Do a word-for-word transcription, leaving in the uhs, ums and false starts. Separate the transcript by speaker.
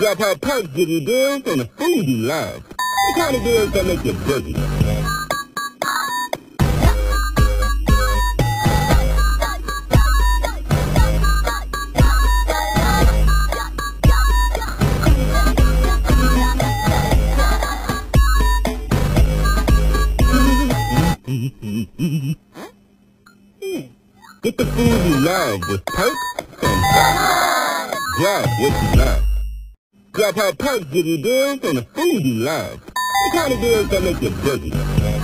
Speaker 1: Grab how perks give you deals on the food you love. The kind of deals that make you boogie. Get the food you love with perks from Grab what you love. Grab how perks give you deals on the food you love. The kind of deals that make you boogie.